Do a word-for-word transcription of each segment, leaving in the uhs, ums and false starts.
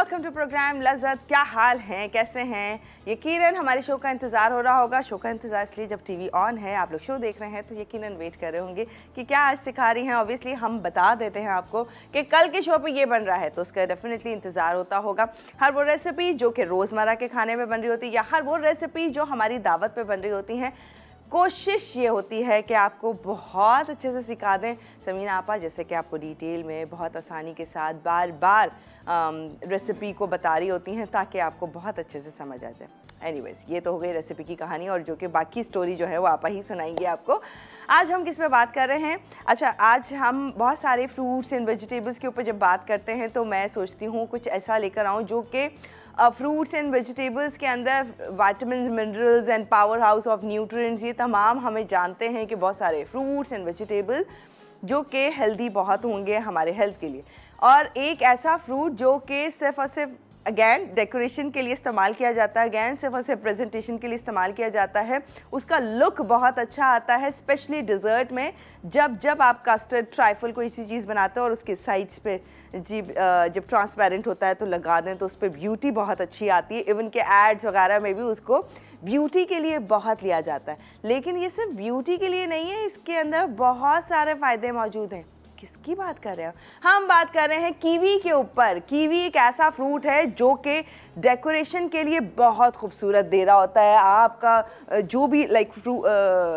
Welcome to programme लज़्ज़त। क्या हाल हैं, कैसे हैं? यकीनन हमारे शो का इंतज़ार हो रहा होगा। शो का इंतज़ार इसलिए जब टीवी ऑन है, आप लोग शो देख रहे हैं तो यकीनन वेट कर रहे होंगे कि क्या आज सिखा रही हैं। ऑब्वियसली हम बता देते हैं आपको कि कल के शो पे ये बन रहा है तो उसका डेफिनेटली इंतज़ार होता होगा। हर वो रेसिपी जो कि रोज़मर्रा के खाने में बन रही होती है या हर वो रेसिपी जो हमारी दावत पर बन रही होती हैं, कोशिश ये होती है कि आपको बहुत अच्छे से सिखा दें समीना आपा, जैसे कि आपको डिटेल में बहुत आसानी के साथ बार बार रेसिपी को बता रही होती हैं ताकि आपको बहुत अच्छे से समझ आ जाए। एनीवेज, ये तो हो गई रेसिपी की कहानी और जो कि बाकी स्टोरी जो है वो आपा ही सुनाएंगे आपको। आज हम किस पे बात कर रहे हैं? अच्छा, आज हम बहुत सारे फ्रूट्स एंड वेजिटेबल्स के ऊपर जब बात करते हैं तो मैं सोचती हूँ कुछ ऐसा लेकर आऊँ जो कि फ्रूट्स एंड वेजिटेबल्स के अंदर vitamins, minerals and power house of nutrients, ये तमाम हमें जानते हैं कि बहुत सारे फ्रूट्स एंड वेजिटेबल जो कि हेल्दी बहुत होंगे हमारे हेल्थ के लिए। और एक ऐसा फ्रूट जो कि सिर्फ और सिर्फ अगैन डेकोरेशन के लिए इस्तेमाल किया जाता है, अगैन सिर्फ और सिर्फ प्रेजेंटेशन के लिए इस्तेमाल किया जाता है, उसका लुक बहुत अच्छा आता है, स्पेशली डिज़र्ट में। जब जब आप कस्टर्ड ट्राइफल कोई सी चीज़ बनाते हो और उसके साइड्स पे जी जब ट्रांसपेरेंट होता है तो लगा दें तो उस पर ब्यूटी बहुत अच्छी आती है। इवन के एड्स वगैरह में भी उसको ब्यूटी के लिए बहुत लिया जाता है। लेकिन ये सिर्फ ब्यूटी के लिए नहीं है, इसके अंदर बहुत सारे फ़ायदे मौजूद हैं। किसकी बात कर रहे हो? हम बात कर रहे हैं कीवी के ऊपर। कीवी एक ऐसा फ्रूट है जो कि डेकोरेशन के लिए बहुत खूबसूरत दे रहा होता है। आपका जो भी लाइक फ्रूट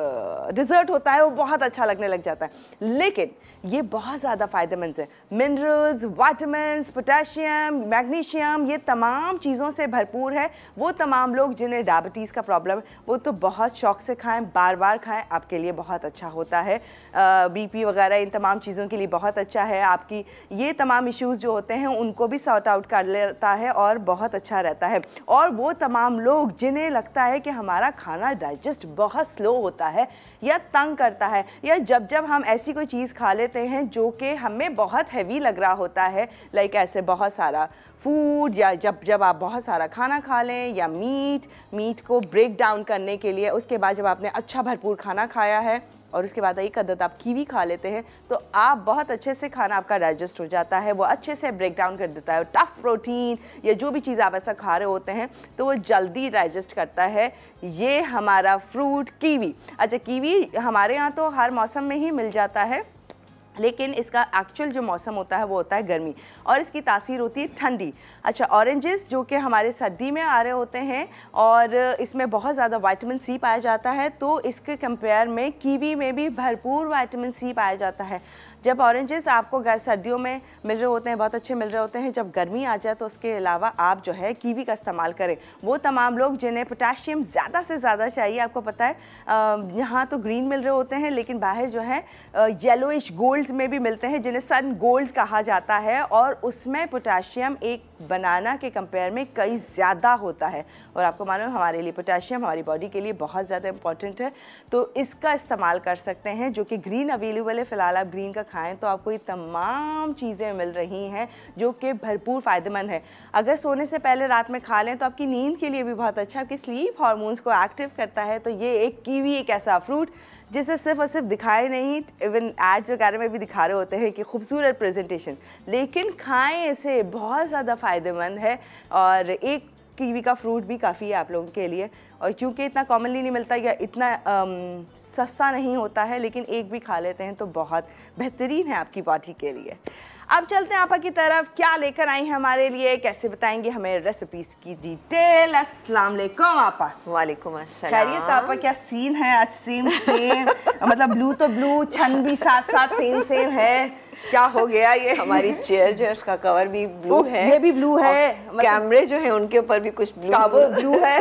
डिज़र्ट होता है वो बहुत अच्छा लगने लग जाता है। लेकिन ये बहुत ज़्यादा फ़ायदेमंद है। मिनरल्स, विटामिन्स, पोटेशियम, मैग्नीशियम, ये तमाम चीज़ों से भरपूर है। वो तमाम लोग जिन्हें डायबिटीज़ का प्रॉब्लम है वो तो बहुत शौक से खाएं, बार बार खाएं, आपके लिए बहुत अच्छा होता है। बीपी वगैरह इन तमाम चीज़ों के लिए बहुत अच्छा है। आपकी ये तमाम इश्यूज़ जो होते हैं उनको भी सॉर्ट आउट कर लेता है और बहुत अच्छा रहता है। और वो तमाम लोग जिन्हें लगता है कि हमारा खाना डाइजेस्ट बहुत स्लो होता है या तंग करता है, या जब जब हम ऐसी कोई चीज़ खा लेते हैं जो कि हमें बहुत हैवी लग रहा होता है, लाइक ऐसे बहुत सारा फूड, या जब जब आप बहुत सारा खाना खा लें, या मीट मीट को ब्रेक डाउन करने के लिए उसके बाद जब आपने अच्छा भरपूर खाना खाया है और उसके बाद एक अदद आप कीवी खा लेते हैं तो आप बहुत अच्छे से खाना आपका डाइजेस्ट हो जाता है, वो अच्छे से ब्रेक डाउन कर देता है। टफ प्रोटीन या जो भी चीज़ आप ऐसा खा रहे होते हैं तो वो जल्दी डाइजेस्ट करता है ये हमारा फ्रूट कीवी। अच्छा, कीवी हमारे यहाँ तो हर मौसम में ही मिल जाता है, लेकिन इसका एक्चुअल जो मौसम होता है वो होता है गर्मी और इसकी तासीर होती है ठंडी। अच्छा, ऑरेंजेस जो कि हमारे सर्दी में आ रहे होते हैं और इसमें बहुत ज़्यादा विटामिन सी पाया जाता है, तो इसके कंपेयर में कीवी में भी भरपूर विटामिन सी पाया जाता है। जब ऑरेंजेस आपको सर्दियों में मिल रहे होते हैं, बहुत अच्छे मिल रहे होते हैं, जब गर्मी आ जाए तो उसके अलावा आप जो है कीवी का इस्तेमाल करें। वो तमाम लोग जिन्हें पोटेशियम ज़्यादा से ज़्यादा चाहिए, आपको पता है यहाँ तो ग्रीन मिल रहे होते हैं लेकिन बाहर जो है येलोइश गोल्ड्स में भी मिलते हैं जिन्हें सन गोल्ड्स कहा जाता है, और उसमें पोटेशियम एक बनाना के कंपेयर में कई ज़्यादा होता है। और आपको मालूम हमारे लिए पोटेशियम हमारी बॉडी के लिए बहुत ज़्यादा इंपॉर्टेंट है, तो इसका इस्तेमाल कर सकते हैं जो कि ग्रीन अवेलेबल है। फ़िलहाल आप ग्रीन का खाएं तो आपको ये तमाम चीज़ें मिल रही हैं जो कि भरपूर फ़ायदेमंद है। अगर सोने से पहले रात में खा लें तो आपकी नींद के लिए भी बहुत अच्छा, आपकी स्लीप हार्मोन्स को एक्टिव करता है। तो ये एक कीवी एक ऐसा फ्रूट जिसे सिर्फ और सिर्फ दिखाए नहीं, इवन एड्स वगैरह में भी दिखा रहे होते हैं कि खूबसूरत प्रेजेंटेशन, लेकिन खाएं इसे, बहुत ज़्यादा फ़ायदेमंद है। और एक कीवी का फ्रूट भी काफ़ी है आप लोगों के लिए, और चूँकि इतना कॉमनली नहीं मिलता या इतना आम, सस्ता नहीं होता है, लेकिन एक भी खा लेते हैं तो बहुत बेहतरीन है आपकी बॉडी के लिए। अब चलते हैं आपा की तरफ, क्या लेकर आई हैं हमारे लिए, कैसे बताएंगे हमें रेसिपीज की डिटेल। अस्सलाम वालेकुम आपा। वालेकुम अस्सलाम। खैरियत आपा? क्या सीन है आज? सेम सेम मतलब ब्लू तो ब्लू, छन भी साथ साथ सेम सेम है, क्या हो गया ये? हमारी चेयर जो है उसका कवर भी ब्लू है, ये भी ब्लू है, मतलब कैमरे जो है उनके ऊपर भी कुछ ब्लू ब्लू है।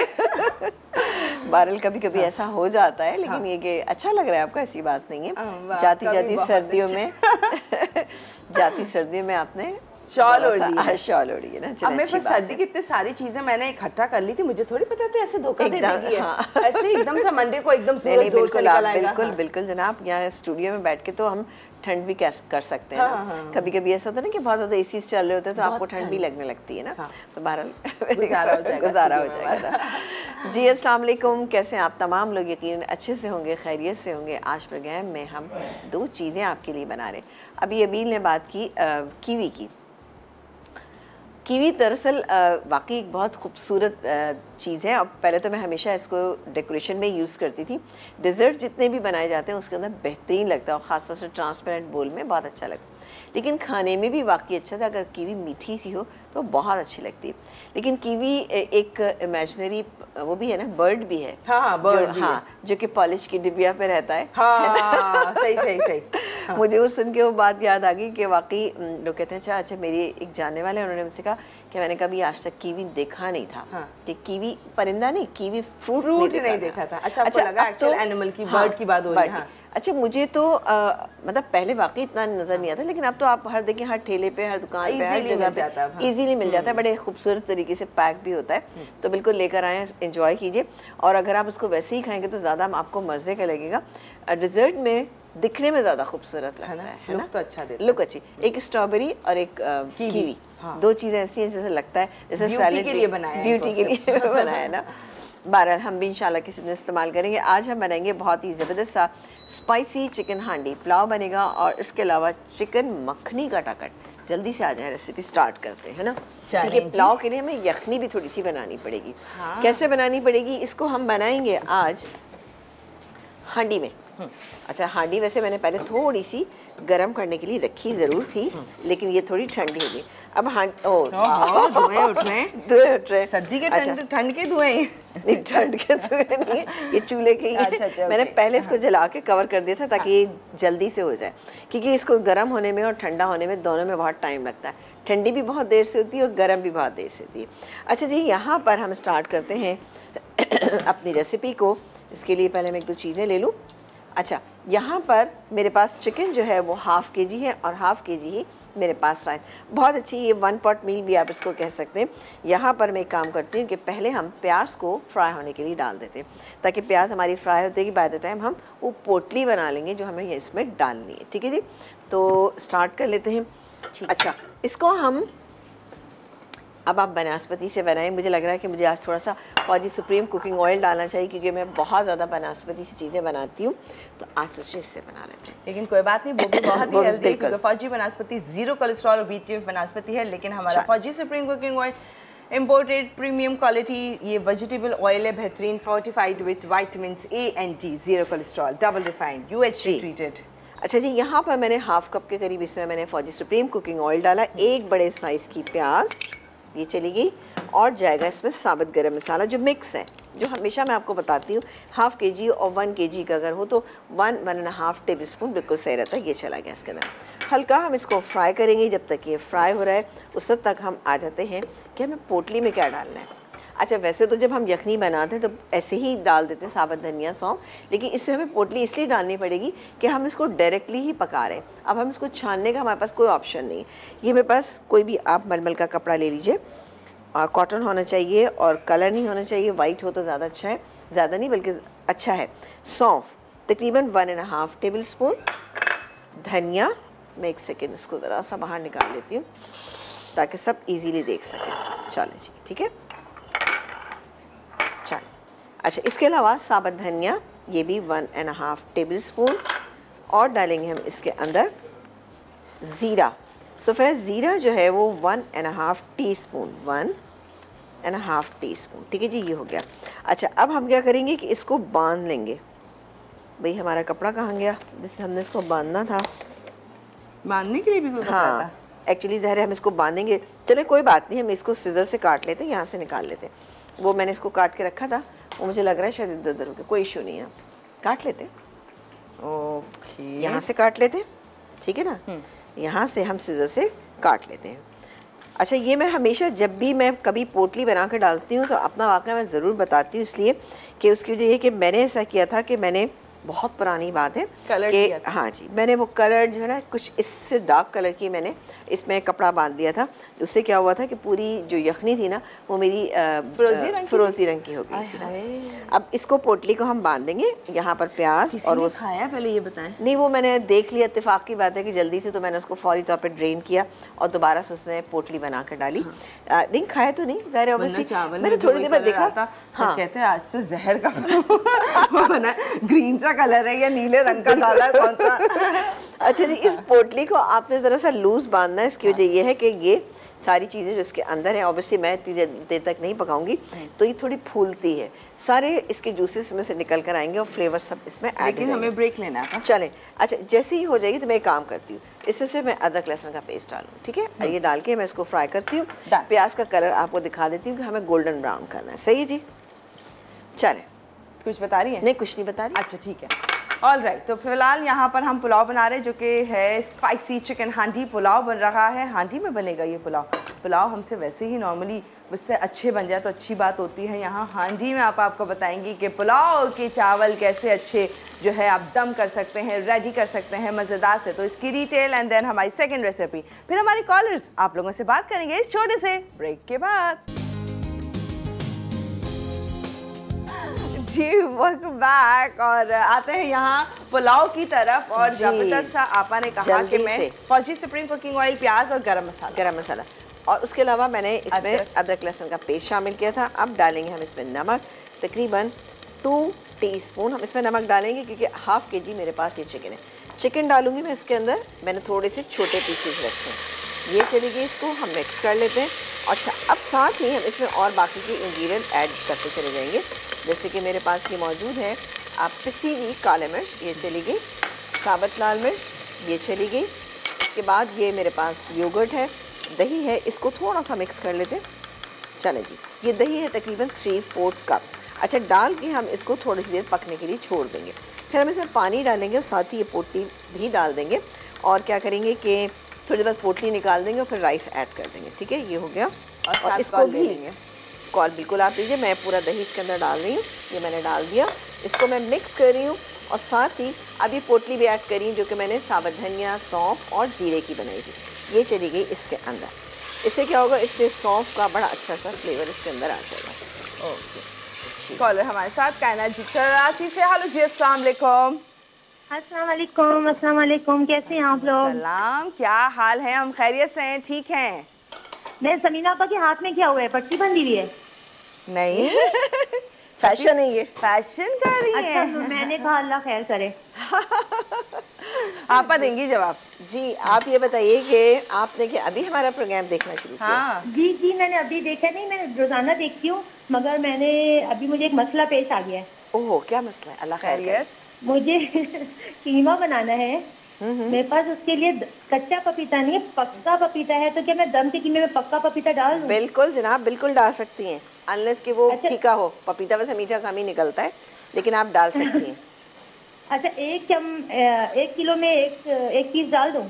बारल कभी कभी हाँ। ऐसा हो जाता है, लेकिन हाँ। ये कि अच्छा लग रहा है आपको, ऐसी बात नहीं है। जाती जाती सर्दियों में जाती सर्दियों में आपने शॉल ओढ़ी है, शॉल ओढ़ी है ना। अब मेरे पास सर्दी की इतनी सारी चीजें मैंने इकट्ठा कर ली थी, मुझे थोड़ी पता था ऐसे धोखा दे देगी है। हाँ। ऐसे एकदम से मंडे को एकदम सूरज जोर से निकल आएगा। बिल्कुल बिल्कुल जनाब, यहाँ स्टूडियो में बैठ के तो हम ठंड भी कर सकते हैं ना। हाँ, हाँ, कभी कभी ऐसा होता है ना कि बहुत ज़्यादा एसी चल रहे होते हैं तो आपको ठंड भी लगने लगती है ना। हाँ। तो बहरहाल गुजारा हो जाएगा। जी अस्सलाम वालेकुम, कैसे आप तमाम लोग? यकीन अच्छे से होंगे, खैरियत से होंगे। आज प्रोग्राम में हम दो चीज़ें आपके लिए बना रहे हैं। अभी अबील ने बात की कीवी की। कीवी दरअसल वाकई एक बहुत खूबसूरत चीज़ है। और पहले तो मैं हमेशा इसको डेकोरेशन में यूज़ करती थी। डिज़र्ट जितने भी बनाए जाते हैं उसके अंदर बेहतरीन लगता है और ख़ासतौर से ट्रांसपेरेंट बोल में बहुत अच्छा लगता है। लेकिन खाने में भी वाकई अच्छा था। अगर कीवी मीठी सी हो तो बहुत अच्छी लगती है। लेकिन कीवी एक इमेजिनरी वो भी है ना, बर्ड भी है। हाँ हाँ, बर्ड भी हाँ है। जो कि पॉलिश की डिबिया पे रहता है। हाँ, सही सही सही। हाँ। मुझे वो सुन के वो बात याद आ गई कि वाकई लोग कहते हैं अच्छा अच्छा मेरी एक जानने वाले उन्होंने मुझसे कहा कि मैंने कभी आज तक कीवी देखा नहीं था। हाँ। कि कीवी परिंदा नहीं, कीवी फ्रूट फ्रूट नहीं, नहीं देखा था। अच्छा, आपको लगा एक्चुअल एनिमल की, बर्ड की बात हो रही है। अच्छा मुझे तो आ, मतलब पहले वाकई इतना नजर नहीं आता, लेकिन अब तो आप हर देखिए हर ठेले पे, हर दुकान पे, हर जगह पे इजीली मिल जाता है। बड़े खूबसूरत तरीके से पैक भी होता है। तो बिल्कुल लेकर आए, एंजॉय कीजिए। और अगर आप उसको वैसे ही खाएंगे तो ज़्यादा आपको मज़े का लगेगा। डिज़र्ट में दिखने में ज़्यादा खूबसूरत लगता है, है ना? तो अच्छा देता है। लुक अच्छी। एक स्ट्रॉबेरी और एक कीवी, दो चीज़ें ऐसी हैं जैसे लगता है जैसे सैलेड के लिए बनाया, ब्यूटी के लिए बनाया ना। बहरहाल हम भी इंशाल्लाह किसी दिन इस्तेमाल करेंगे। आज हम बनाएंगे बहुत ही ज़बरदस्त सा स्पाइसी चिकन हांडी पुलाव बनेगा और इसके अलावा चिकन मखनी का टाकट। जल्दी से आ जाए, रेसिपी स्टार्ट करते हैं, है ना? क्योंकि पुलाव के लिए हमें यखनी भी थोड़ी सी बनानी पड़ेगी। हाँ। कैसे बनानी पड़ेगी इसको हम बनाएंगे आज हांडी में। अच्छा हांडी वैसे मैंने पहले थोड़ी सी गरम करने के लिए रखी ज़रूर थी, लेकिन ये थोड़ी ठंडी हो गई। अब हांडी धुएं उठ रहे हैं, धुएं उठ रहे हैं। सब्जी के ठंड ठंड के धुएं नहीं, ठंड के धुएं नहीं है, ये चूल्हे के ही है। अच्छा, अच्छा, मैंने पहले इसको जला के कवर कर दिया था ताकि ये जल्दी से हो जाए, क्योंकि इसको गर्म होने में और ठंडा होने में दोनों में बहुत टाइम लगता है। ठंडी भी बहुत देर से होती है और गर्म भी बहुत देर से होती है। अच्छा जी, यहाँ पर हम स्टार्ट करते हैं अपनी रेसिपी को। इसके लिए पहले मैं एक दो चीज़ें ले लूँ। अच्छा, यहाँ पर मेरे पास चिकन जो है वो हाफ़ के जी है और हाफ़ के जी ही मेरे पास राइस। बहुत अच्छी, ये वन पॉट मील भी आप इसको कह सकते हैं। यहाँ पर मैं एक काम करती हूँ कि पहले हम प्याज को फ्राई होने के लिए डाल देते हैं, ताकि प्याज हमारी फ्राई होते कि बाय द टाइम हम वो पोटली बना लेंगे जो हमें इसमें डालनी है। ठीक है जी, तो स्टार्ट कर लेते हैं। अच्छा, इसको हम अब आप बनास्पति से बनाएं। मुझे लग रहा है कि मुझे आज थोड़ा सा फौजी सुप्रीम कुकिंग ऑयल डालना चाहिए, क्योंकि मैं बहुत ज़्यादा बनास्पति से चीज़ें बनाती हूँ, तो आज सोचिए इससे बना लेते हैं। लेकिन कोई बात नहीं, वो भी बहुत ही हेल्दी है, क्योंकि फौजी बनास्पति जीरो कोलेस्ट्रॉल और बी ट्वेल्व बनास्पति है। लेकिन हमारा Fauji supreme cooking oil imported premium quality ये वेजिटेबल ऑयल है, बेहतरीन, fortified with vitamins A and D, zero cholesterol, double refined, UHD treated. अच्छा जी, यहाँ पर मैंने हाफ कप के करीब इसमें मैंने फौजी सुप्रीम कुकिंग ऑयल डाला। एक बड़े साइज़ की प्याज ये चली गई, और जाएगा इसमें साबुत गरम मसाला जो मिक्स है, जो हमेशा मैं आपको बताती हूँ हाफ़ के जी और वन के जी का अगर हो तो one one and half tablespoon बिल्कुल सही रहता है। ये चला गया इसके अंदर। हल्का हम इसको फ्राई करेंगे। जब तक ये फ्राई हो रहा है उस वक्त तक हम आ जाते हैं कि हमें पोटली में क्या डालना है। अच्छा, वैसे तो जब हम यखनी बनाते हैं तो ऐसे ही डाल देते हैं साबुत धनिया सौंफ, लेकिन इससे हमें पोटली इसलिए डालनी पड़ेगी कि हम इसको डायरेक्टली ही पका रहे हैं। अब हम इसको छानने का हमारे पास कोई ऑप्शन नहीं है। ये मेरे पास कोई भी आप मलमल का कपड़ा ले लीजिए, कॉटन होना चाहिए और कलर नहीं होना चाहिए, वाइट हो तो ज़्यादा अच्छा है, ज़्यादा नहीं बल्कि अच्छा है। सौंफ तकरीबन one and half tablespoon, धनिया, मैं एक सेकेंड इसको ज़रा सा बाहर निकाल लेती हूँ ताकि सब इजीली देख सकें। चलें जी, ठीक है, चल। अच्छा, इसके अलावा साबुत धनिया ये भी one and half tablespoon, और डालेंगे हम इसके अंदर ज़ीरा, सफ़ेद ज़ीरा जो है वो one and half teaspoon, one and half teaspoon. ठीक है जी, ये हो गया। अच्छा, अब हम क्या करेंगे कि इसको बांध लेंगे। भाई हमारा कपड़ा कहाँ गया जिससे हमने इसको बांधना था? बांधने के लिए भी कोई कपड़ा था? हाँ, एक्चुअली ज़ाहिर है हम इसको बांधेंगे। चले कोई बात नहीं, हम इसको सिजर से काट लेते हैं, यहाँ से निकाल लेते हैं। वो मैंने इसको काट के रखा था, वो मुझे लग रहा है शायद इधर उधर हो गया, कोई इशू नहीं है, काट लेते हैं। ओके, यहाँ से काट लेते हैं, ठीक है ना? यहाँ से हम सिजर से काट लेते हैं। अच्छा, ये मैं हमेशा जब भी मैं कभी पोटली बना कर डालती हूँ तो अपना वाक़या मैं ज़रूर बताती हूँ, इसलिए कि उसकी वजह ये कि मैंने ऐसा किया था कि मैंने बहुत पुरानी बात है कि हाँ जी, मैंने वो कलर जो है ना कुछ इससे डार्क कलर की मैंने इसमें कपड़ा बांध दिया था। उससे क्या हुआ था कि पूरी जो यखनी थी ना वो मेरी फिरोजी रंग फिरोजी रंग की हो गई थी ना। अब इसको पोटली को हम बांध देंगे। यहाँ पर प्याज और वो खाया पहले ये बताएं? नहीं, वो मैंने देख लिया, इत्तेफाक की बात है कि जल्दी से, तो मैंने उसको फौरी तौर पे ड्रेन किया और दोबारा से उसने पोटली बना कर डाली। हाँ। नहीं खाया तो नहीं, ज़ाहिर है, मैंने थोड़ी देर बाद देखा था। हाँ, कहते हैं आज से जहर का वो बना, ग्रीन सा कलर है या नीले रंग का डाला कौन सा? अच्छा जी, इस पोटली को आपने ज़रा सा लूज बांधना है। इसकी वजह यह है कि ये सारी चीज़ें जो इसके अंदर है, ऑब्वियसली मैं इतनी देर तक नहीं पकाऊंगी तो ये थोड़ी फूलती है, सारे इसके जूसेस में से निकल कर आएंगे और फ्लेवर सब इसमें ऐड हो जाएंगे। लेकिन हमें ब्रेक लेना है। चलें, अच्छा जैसे ही हो जाएगी तो मैं एक काम करती हूँ, इससे से मैं अदरक लहसुन का पेस्ट डालूँ, ठीक है, ये डाल के मैं इसको फ्राई करती हूँ। प्याज का कलर आपको दिखा देती हूँ कि हमें गोल्डन ब्राउन करना है, सही है जी। चलें, कुछ बता रही है? नहीं कुछ नहीं बता रही। अच्छा ठीक है, ऑल राइट right. तो फिलहाल यहाँ पर हम पुलाव बना रहे हैं जो कि है स्पाइसी चिकन हांडी पुलाव बन रहा है। हांडी में बनेगा ये पुलाव। पुलाव हमसे वैसे ही नॉर्मली उससे अच्छे बन जाए तो अच्छी बात होती है, यहाँ हांडी में आप आपको बताएंगी कि पुलाव के चावल कैसे अच्छे जो है आप दम कर सकते हैं, रेडी कर सकते हैं मज़ेदार से। तो इसकी डिटेल एंड देन हमारी सेकेंड रेसिपी, फिर हमारी कॉलर्स आप लोगों से बात करेंगे इस छोटे से ब्रेक के बाद। जी वेलकम बैक, और आते हैं यहाँ पुलाव की तरफ। और जबरदस्त सा आपा ने कहा कि मैं फौजी सुप्रीम कुकिंग ऑयल, प्याज और गरम मसाला गरम मसाला और उसके अलावा मैंने इसमें अदरक लहसुन का पेस्ट शामिल किया था। अब डालेंगे हम इसमें नमक, तकरीबन टू टीस्पून हम इसमें नमक डालेंगे क्योंकि हाफ के जी मेरे पास ये चिकन है। चिकन डालूंगी मैं इसके अंदर, मैंने थोड़े से छोटे पीसेस रखे हैं। ये चलेगी, इसको हम मिक्स कर लेते हैं। अच्छा, अब साथ ही हम इसमें और बाकी के इंग्रेडिएंट ऐड करते चले जाएंगे, जैसे कि मेरे पास ये मौजूद है आप पिसी हुई काली मिर्च, ये चली गई, साबुत लाल मिर्च ये चली गई। इसके बाद ये मेरे पास योगर्ट है, दही है, इसको थोड़ा सा मिक्स कर लेते हैं। चले जी, ये दही है तकरीबन थ्री फोर्थ कप। अच्छा, डाल के हम इसको थोड़ी सी देर पकने के लिए छोड़ देंगे। फिर हम इसमें पानी डालेंगे और साथ ही ये पोटली भी डाल देंगे और क्या करेंगे कि थोड़ी देर बाद पोटली निकाल देंगे और फिर राइस ऐड कर देंगे। ठीक है, ये हो गया। और, और इसको भी कॉल बिल्कुल आप लीजिए, मैं पूरा दही इसके अंदर डाल रही हूँ, ये मैंने डाल दिया। इसको मैं मिक्स कर रही हूँ और साथ ही अभी पोटली भी ऐड करी जो कि मैंने साबुत धनिया, सौंफ और जीरे की बनाई थी, ये चली गई इसके अंदर। इससे क्या होगा, इससे सौंफ का बड़ा अच्छा सा फ्लेवर इसके अंदर आ जाएगा। ओके, कॉलर हमारे साथ कायनात जी कराची से। हेलो जी, अस्सलाम वालेकुम। अस्सलाम वालेकुम। अस्सलाम वालेकुम, कैसे हैं आप लोग? सलाम, क्या हाल है? हम खैरियत से हैं, ठीक हैं। मैं समीना आपा के हाथ में क्या हुआ है, पट्टी बंधी हुई है? नहीं फैशन है ये, फैशन कर रही अच्छा, है। तो मैंने कहा अल्लाह खैर करे। आप देंगी जवाब। जी आप ये बताइए कि आपने क्या अभी हमारा प्रोग्राम देखना शुरू किया? हाँ जी जी, मैंने अभी देखा नहीं, मैं रोजाना देखती हूँ, मगर मैंने अभी मुझे एक मसला पेश आ गया है। ओह, क्या मसला है? अल्लाह खैरियत। मुझे कीमा बनाना है, मेरे पास उसके लिए कच्चा पपीता नहीं है, पक्का पपीता है, तो क्या मैं दम के कीमे में पक्का पपीता डाल दूं? बिल्कुल जनाब, बिल्कुल डाल सकती हैं, अनलेस कि वो अच्छा, फीका हो। पपीता वैसे मीठा कम ही निकलता है, लेकिन आप डाल सकती हैं। अच्छा, एक चम एक किलो में एक एक पीस डाल दूं?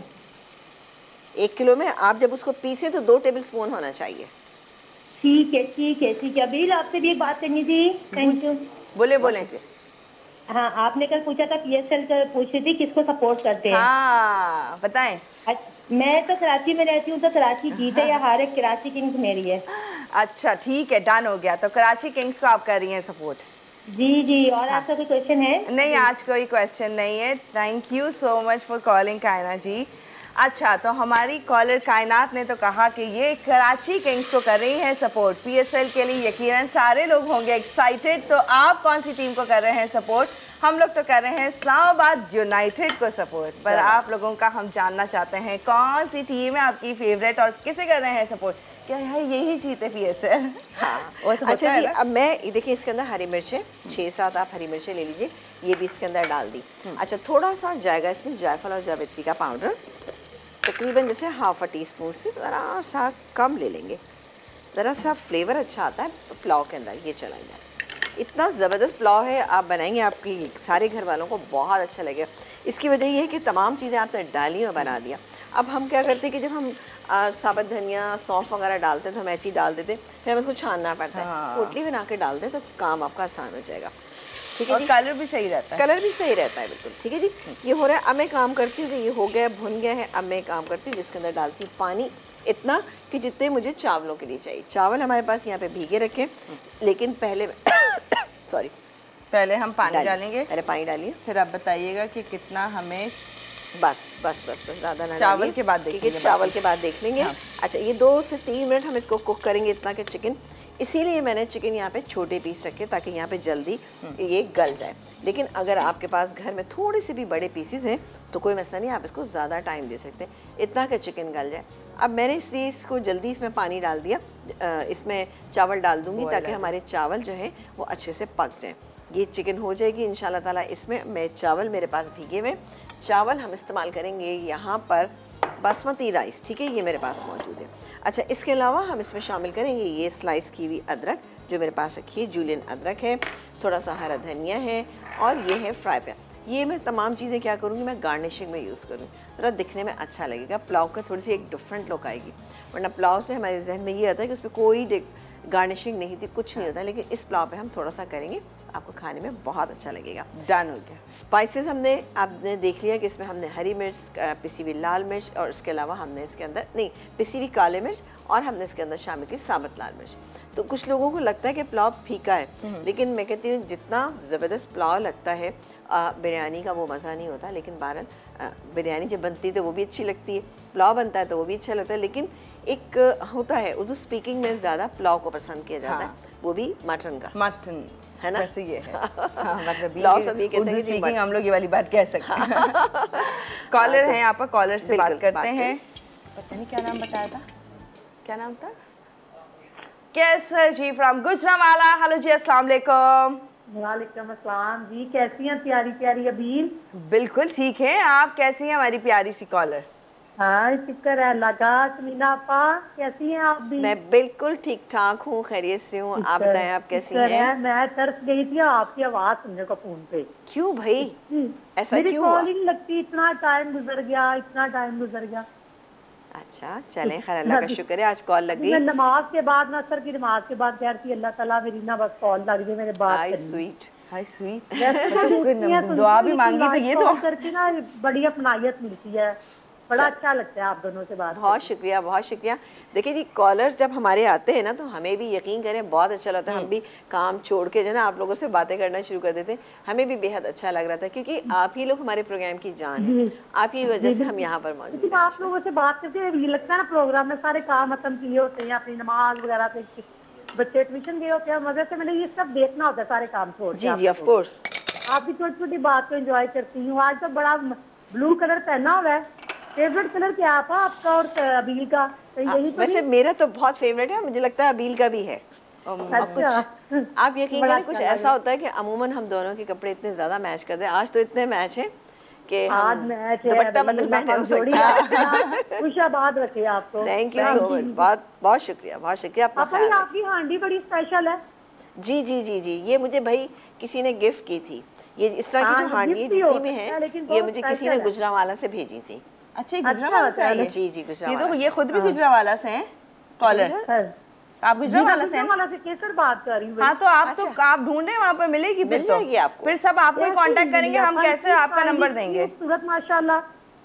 एक किलो में आप जब उसको पीसे तो दो टेबल स्पून होना चाहिए। ठीक है ठीक है ठीक है। अभी आपसे भी एक बात करनी थी। Thank you. बोले बोले। हाँ, आपने कल पूछा था पीएसएल का, पूछ रही थी किसको सपोर्ट करते हैं। हाँ बताएं। मैं तो कराची में रहती हूँ, तो कराची जीते या हारे कराची किंग्स मेरी है। अच्छा ठीक है, डन हो गया। तो कराची किंग्स को आप कर रही हैं सपोर्ट? जी जी। और हाँ। आपका कोई क्वेश्चन है? नहीं, आज कोई क्वेश्चन नहीं है। Thank you so much for calling Kainat ji. अच्छा, तो हमारी कॉलर कायनात ने तो कहा कि ये कराची किंग्स को कर रही हैं सपोर्ट पीएसएल के लिए। यकीनन सारे लोग होंगे एक्साइटेड। तो आप कौन सी टीम को कर रहे हैं सपोर्ट? हम लोग तो कर रहे हैं इस्लामाबाद यूनाइटेड को सपोर्ट। पर आप लोगों का हम जानना चाहते हैं कौन सी टीम है आपकी फेवरेट और किसे कर रहे हैं सपोर्ट? क्या है यही जीते पीएसएल? हाँ। तो अच्छा जी, अब मैं देखिए इसके अंदर हरी मिर्चें छः सात आप हरी मिर्चें ले लीजिए, ये भी इसके अंदर डाल दी। अच्छा, थोड़ा सा जाएगा इसमें जायफल और जावित्री का पाउडर, तकरीबन जैसे हाफ अ टी स्पून से ज़रा सा कम ले लेंगे, ज़रा सा फ्लेवर अच्छा आता है पुलाव के अंदर। ये चला जाए, इतना ज़बरदस्त पुलाव है, आप बनाएंगे आपकी सारे घर वालों को बहुत अच्छा लगेगा। इसकी वजह ये है कि तमाम चीज़ें आपने डाली और बना दिया। अब हम क्या करते हैं कि जब हम साबुत धनिया, सौंफ वगैरह डालते हैं तो हम ऐसे ही डाल देते हैं, फिर हमें उसको छानना पड़ता है। हाँ। पोटली बना के डाल दें तो काम आपका आसान हो जाएगा। ठीक है, और कलर भी सही रहता है। कलर भी सही रहता है, बिल्कुल ठीक है जी। ये हो रहा है, अब मैं काम करती हूँ कि ये हो गया, भुन गया है। अब मैं काम करती हूँ जिसके अंदर डालती हूँ पानी इतना कि जितने मुझे चावलों के लिए चाहिए। चावल हमारे पास यहाँ पे भीगे रखे, लेकिन पहले सॉरी पहले हम पानी डालेंगे। पहले पानी डालिए, फिर आप बताइएगा कि कितना हमें। बस बस बस बस ज़्यादा ना, चावल के बाद देखेंगे। चावल के बाद देख लेंगे। हाँ। अच्छा, ये दो से तीन मिनट हम इसको कुक करेंगे, इतना कि चिकन इसीलिए मैंने चिकन यहाँ पे छोटे पीस रखे ताकि यहाँ पे जल्दी ये गल जाए। लेकिन अगर आपके पास घर में थोड़े से भी बड़े पीसेस हैं तो कोई मसला नहीं, आप इसको ज़्यादा टाइम दे सकते हैं, इतना कि चिकन गल जाए। अब मैंने इसलिए इसको जल्दी इसमें पानी डाल दिया, इसमें चावल डाल दूँगी ताकि हमारे चावल जो हैं वो अच्छे से पक जाएँ। ये चिकन हो जाएगी इंशाल्लाह ताला। इसमें मैं चावल मेरे पास भीगे हुए चावल हम इस्तेमाल करेंगे यहाँ पर बासमती राइस, ठीक है, ये मेरे पास मौजूद है। अच्छा, इसके अलावा हम इसमें शामिल करेंगे ये स्लाइस की हुई अदरक जो मेरे पास रखी है, जूलियन अदरक है, थोड़ा सा हरा धनिया है और ये है फ्राई पैन। ये मैं तमाम चीज़ें क्या करूँगी, मैं गार्निशिंग में यूज़ करूँगी, थोड़ा दिखने में अच्छा लगेगा, पुलाव का थोड़ी सी एक डिफरेंट लुक आएगी। वरना पुलाव से हमारे जहन में ये आता है कि उस पर कोई गार्निशिंग नहीं थी, कुछ नहीं होता, लेकिन इस पुलाव पे हम थोड़ा सा करेंगे, आपको खाने में बहुत अच्छा लगेगा। डन हो गया। स्पाइसेस हमने आपने देख लिया कि इसमें हमने हरी मिर्च, पिसी हुई लाल मिर्च और इसके अलावा हमने इसके अंदर नहीं पिसी हुई काले मिर्च और हमने इसके अंदर शामिल की साबुत लाल मिर्च। तो कुछ लोगों को लगता है कि पुलाव फीका है, लेकिन मैं कहती हूँ जितना ज़बरदस्त पुलाव लगता है बिरयानी का वो मज़ा नहीं होता। लेकिन बहरहाल बिरयानी जब बनती है तो वो भी अच्छी लगती है, पुलाव बनता है तो वो भी अच्छा लगता है। लेकिन एक होता है उर्दू स्पीकिंग में ज़्यादा पुलाव को पसंद किया जाता है, वो भी मटन का, मटन है ना, वैसे ये है। हाँ, मतलब पुलाव सब ये कहते हैं कि स्पीकिंग हम लोग ये वाली बात कह सकते हैं। कॉलर हैं यहाँ पर, कॉलर से बात करते हैं। पता नहीं क्या नाम बताया था, क्या नाम था? कैसर जी फ्रॉम गुजरावाला। हेलो जी, अस्सलाम वालेकुम। वालेकुम अस्सलाम जी, कैसी हैं प्यारी प्यारी अबील? बिल्कुल ठीक है, आप कैसी हैं हमारी प्यारी सी कॉलर? हाँ, शुक्र है अल्लाह का। समीना आपा कैसी हैं आप भी? मैं बिल्कुल ठीक ठाक हूँ, खैरियत से हूँ, आप बताएं आप कैसी हैं? मैं तरस गई थी आपकी आवाज सुनने को फोन पे। क्यों भाई, ऐसा मेरी क्यों हुआ? कॉल ही नहीं लगती, इतना टाइम गुजर गया, इतना टाइम गुजर गया। अच्छा चलें, खैर अल्लाह का शुक्र है आज कॉल लग गई। मैं नमाज के बाद ना असर की नमाज के बाद कह रही अल्लाह ताला मेरी ना बस कॉल लग गई, मेरे बात हाय करनी। Sweet, hi sweet. वैसे दुआ भी मांगी तो ये तो करके ना बड़ी अपनायत मिलती है, बड़ा अच्छा लगता है आप दोनों से बात। बहुत शुक्रिया, बहुत शुक्रिया। देखिए जी, कॉलर्स जब हमारे आते हैं ना तो हमें भी यकीन करें बहुत अच्छा लगता है, हम भी काम छोड़ के जो ना आप लोगों से बातें करना शुरू कर देते हैं, हमें भी बेहद अच्छा लग रहा था क्योंकि आप ही लोग हमारे प्रोग्राम की जान है, आप ही वजह से हम यहाँ पर मौजूद हैं। आप लोगों से बात करके ये लगता है ना प्रोग्राम में सारे काम खत्म किए होते हैं, अपनी नमाज वगैरह से बच्चे ट्यूशन गए होते हैं, मजे से मैंने ये सब देखना होता है सारे काम छोड़ के। जी जी ऑफ कोर्स, आपकी छोटी छोटी बात को एंजॉय करती हूँ। आज तो बड़ा ब्लू कलर पहना हुआ है, फेवरेट कलर क्या है आपका और अबील का? यही तो वैसे मेरा तो बहुत फेवरेट है, मुझे लगता है अबील का भी है। अच्छा। कुछ आप यकीन करें, कुछ ऐसा होता है कि अमूमन हम दोनों के कपड़े इतने ज्यादा मैच करते हैं, आज तो इतने मैच है कि आज मैच है, दुपट्टा बदल पहने हो सकता है। खुशाबाद रखे आपको। थैंक यू सो मच, बहुत बहुत शुक्रिया, बहुत शुक्रिया। आपकी आपकी हांडी बड़ी स्पेशल है। जी जी जी जी, ये मुझे भाई किसी ने गिफ्ट की थी, ये इस तरह की जो हांडी जितनी भी हैं ये मुझे किसी ने गुजरावाला से भेजी थी। अच्छा, गुजरावाला से आई है? जी जी गुजरावाला। ये तो ये खुद भी गुजरावाला से हैं कॉलर। आप गुजरावाला से हैं? गुजरावाला से कैसे बात कर रही हूँ? हाँ तो आप तो आप ढूंढे, वहाँ पर मिलेगी, मिल जाएगी आपको। फिर सब आपको कांटेक्ट करेंगे, हम कैसे आपका नंबर देंगे? सूरत माशाल्लाह।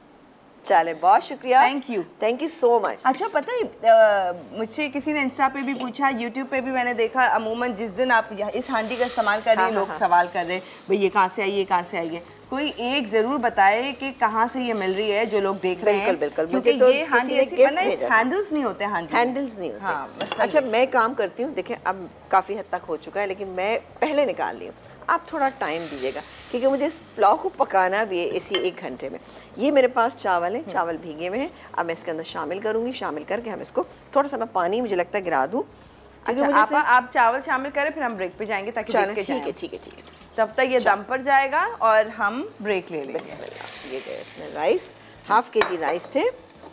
चले, बहुत शुक्रिया, thank you, thank you so much. अच्छा पता है मुझसे किसी ने इंस्टा पे भी पूछा, यूट्यूब पे भी मैंने देखा, अमूमन जिस दिन आप इस हांडी का इस्तेमाल कर रहे हैं, लोग सवाल कर रहे हैं भाई ये कहाँ से आई है, कहाँ से आई है। कोई एक जरूर बताए कि कहाँ से ये मिल रही है, जो लोग देख रहे हैं। बिल्कुल, क्योंकि तो ये हांडी ऐसी बना है, हैंडल्स नहीं होते, हांडी हैंडल्स नहीं होते। हाँ, अच्छा मैं काम करती हूँ, देखिए अब काफ़ी हद तक हो चुका है लेकिन मैं पहले निकाल ली हूँ, आप थोड़ा टाइम दीजिएगा क्योंकि मुझे इस पुलाव को पकाना भी है इसी एक घंटे में। ये मेरे पास चावल है, चावल भीगे हुए हैं, अब मैं इसके अंदर शामिल करूँगी, शामिल करके हम इसको थोड़ा सा मैं पानी मुझे लगता है गिरा दूँ। अच्छा, मुझे आप, आप चावल शामिल करें, फिर हम ब्रेक पे जाएंगे ताकि ठीक है ठीक है ठीक है, तब तक ये दम पर जाएगा और हम ब्रेक ले लेंगे। ये गए इसमें राइस, हाफ के जी राइस थे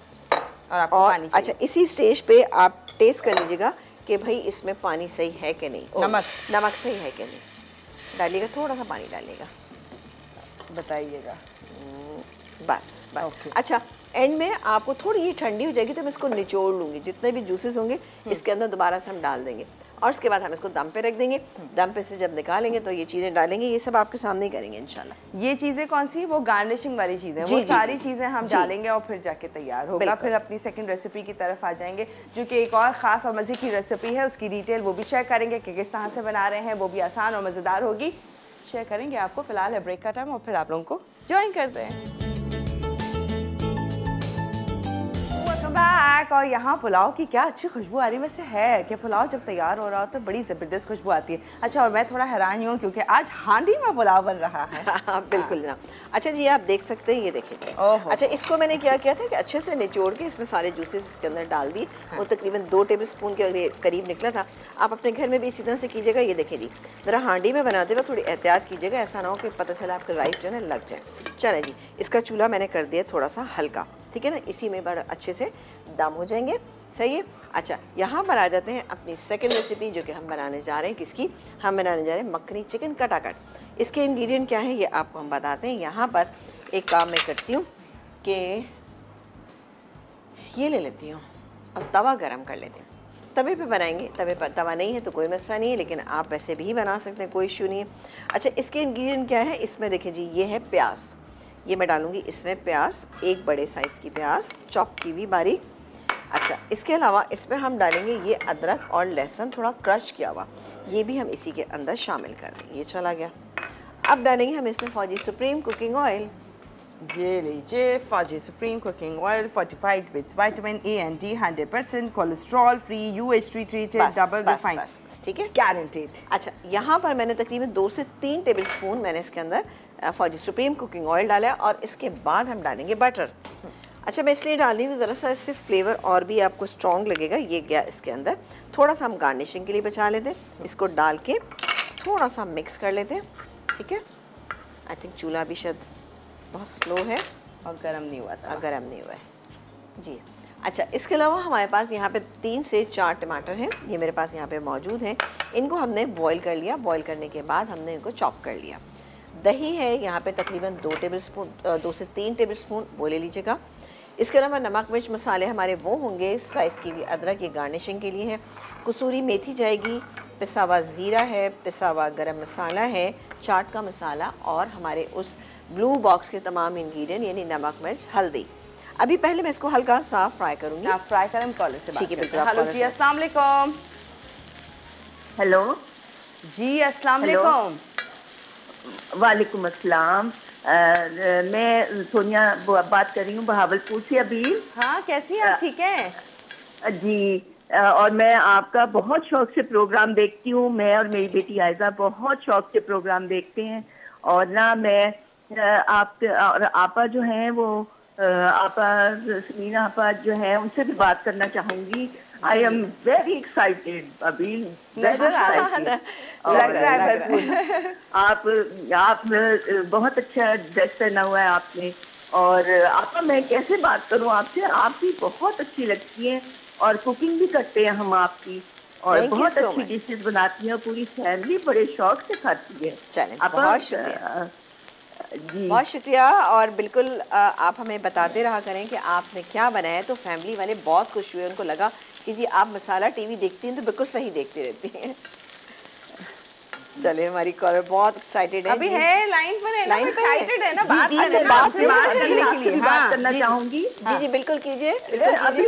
और आपको और पानी। अच्छा इसी स्टेज पे आप टेस्ट कर लीजिएगा कि भाई इसमें पानी सही है कि नहीं, नमक नमक सही है कि नहीं, डालिएगा थोड़ा सा पानी डालिएगा, बताइएगा बस बस। अच्छा एंड में आपको थोड़ी ये ठंडी हो जाएगी तो मैं इसको निचोड़ लूँगी, जितने भी जूसेस होंगे इसके अंदर दोबारा से हम डाल देंगे और उसके बाद हम इसको दम पे रख देंगे। दम पे से जब निकालेंगे तो ये चीज़ें डालेंगे, ये सब आपके सामने ही करेंगे इंशाल्लाह। ये चीज़ें कौन सी, वो गार्निशिंग वाली चीज़ें, वो सारी चीज़ें हम डालेंगे और फिर जाके तैयार होगा। फिर अपनी सेकंड रेसिपी की तरफ आ जाएंगे जो कि एक और ख़ास और मज़े की रेसिपी है, उसकी डिटेल वो भी शेयर करेंगे कि किस तरह से बना रहे हैं, वो भी आसान और मज़ेदार होगी, शेयर करेंगे आपको। फिलहाल है ब्रेक का टाइम और फिर आप लोगों को ज्वाइन करते हैं। बैक। और यहाँ पुलाव की क्या अच्छी खुशबू आ रही वैसे है कि पुलाव जब तैयार हो रहा हो तो बड़ी ज़बरदस्त खुशबू आती है। अच्छा, और मैं थोड़ा हैरान हूँ क्योंकि आज हांडी में पुलाव बन रहा है। हाँ बिल्कुल जनाब। अच्छा जी, आप देख सकते हैं, ये देखिए। अच्छा, इसको मैंने क्या किया था कि अच्छे से निचोड़ के इसमें सारे जूसेस इसके अंदर डाल दिए। वो तकरीबन दो टेबल स्पून के करीब निकला था। आप अपने घर में भी इसी तरह से कीजिएगा। ये देखिए जी, ज़रा हांडी में बनाते हुए थोड़ी एहतियात कीजिएगा, ऐसा ना हो कि पता चला आपका राइस जो है लग जाए। चले जी, इसका चूल्हा मैंने कर दिया थोड़ा सा हल्का, ठीक है ना, इसी में बड़ा अच्छे से दम हो जाएंगे। सही है। अच्छा, यहाँ पर आ जाते हैं अपनी सेकंड रेसिपी जो कि हम बनाने जा रहे हैं। किसकी? हम बनाने जा रहे हैं मखनी चिकन कटाकट। इसके इंग्रेडिएंट क्या हैं ये आपको हम बताते हैं। यहाँ पर एक काम मैं करती हूँ कि ये ले लेती हूँ और तवा गरम कर लेती हूँ। तवे पे बनाएंगे, तवे पर तवा नहीं है तो कोई मसला नहीं है, लेकिन आप वैसे भी बना सकते हैं, कोई इशू नहीं है। अच्छा, इसके इंग्रेडिएंट क्या है? इसमें देखिए जी, ये है प्याज। ये मैं डालूँगी इसमें प्याज, एक बड़े साइज़ की प्याज चॉप की हुई बारीक। अच्छा, इसके अलावा इसमें हम डालेंगे ये अदरक और लहसुन थोड़ा क्रश किया हुआ, ये भी हम इसी के अंदर शामिल कर देंगे। ये चला गया। अब डालेंगे हम इसमें फौजी सुप्रीम कुकिंग ऑयल। ये लीजिए Fauji supreme cooking oil, fortified with vitamin A and D, hundred percent cholesterol free, UHT treated, double refined, ठीक है, गारंटीड। अच्छा, यहाँ पर मैंने तकरीबन दो से तीन टेबल स्पून मैंने इसके अंदर फौजी सुप्रीम कुकिंग ऑयल डाला है और इसके बाद हम डालेंगे बटर। अच्छा, मैं इसलिए डाल रही हूँ ज़रा सा इससे फ्लेवर और भी आपको स्ट्रॉन्ग लगेगा। ये गया इसके अंदर। थोड़ा सा हम गार्निशिंग के लिए बचा लेते हैं। इसको डाल के थोड़ा सा मिक्स कर लेते हैं, ठीक है। आई थिंक चूल्हा भी शायद बहुत स्लो है और गर्म नहीं हुआ था। गर्म नहीं हुआ है जी। अच्छा, इसके अलावा हमारे पास यहाँ पे तीन से चार टमाटर हैं, ये मेरे पास यहाँ पे मौजूद हैं। इनको हमने बॉईल कर लिया। बॉईल करने के बाद हमने इनको चॉप कर लिया। दही है यहाँ पे तकरीबन दो टेबल स्पून, दो से तीन टेबल स्पून वो ले लीजिएगा। इसके अलावा नमक मिर्च मसाले हमारे वो होंगे स्लाइस की हुई अदरक, ये गार्निशिंग के लिए है। कसूरी मेथी जाएगी, पिसा हुआ ज़ीरा है, पिसा हुआ गरम मसाला है, चाट का मसाला और हमारे उस ब्लू बॉक्स के तमाम इंग्रेडिएंट यानी नमक मिर्च हल्दी। अभी पहले मैं इसको हल्का सा फ्राई करूँगी। आप फ्राई करें कॉलेज से? ठीक है, बिल्कुल। हेलो जी, अस्सलाम वालेकुम। हेलो जी, अस्सलाम वालेकुम। वालेकुम अस्सलाम। अ, मैं सोनिया बात कर रही हूँ बहावलपुर से। अभी हाँ, कैसी हैं आप? ठीक है जी। अ, और मैं आपका बहुत शौक से प्रोग्राम देखती हूँ। मैं और मेरी बेटी आयजा बहुत शौक से प्रोग्राम देखते हैं। और ना मैं आप और आपा जो हैं वो आपा समीना आपा जो है उनसे भी बात करना चाहूँगी। आई एम वेरी एक्साइटेड अभी। लग रहा है आप आप बहुत अच्छा ड्रेस पहना हुआ है आपने। और आपा मैं कैसे बात करूं आपसे, आप भी बहुत अच्छी लगती हैं और कुकिंग भी करते हैं हम आपकी, और बहुत so अच्छी डिशेस बनाती हैं। पूरी फैमिली बड़े शौक से खाती है। चलें, बहुत शुक्रिया जी, बहुत शुक्रिया। और बिल्कुल आप हमें बताते रहा करें कि आपने क्या बनाया, तो फैमिली वाले बहुत खुश हुए। उनको लगा कि जी आप मसाला टीवी देखती हैं तो बिल्कुल सही देखती रहती हैं। चले, हमारी कॉलर बहुत एक्साइटेड है। अभी है लाइन पर है ना, एक्साइटेड है ना बात करने के लिए। बात करना चाहूंगी। जी जी बिल्कुल कीजिए। अभी